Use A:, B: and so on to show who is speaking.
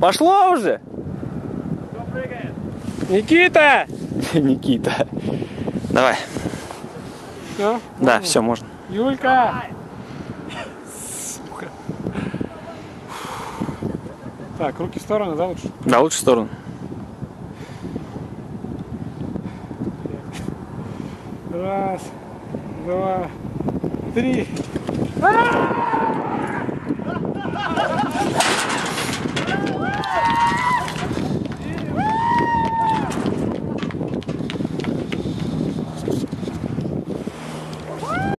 A: Пошло уже?
B: Кто прыгает?
A: Никита! Никита. Давай.
B: Все?
A: Да, все, можно.
B: Юлька! Сука. Так, руки в сторону, да, лучше?
A: Да, лучше в сторону.
B: Раз, два, три. А-а-а!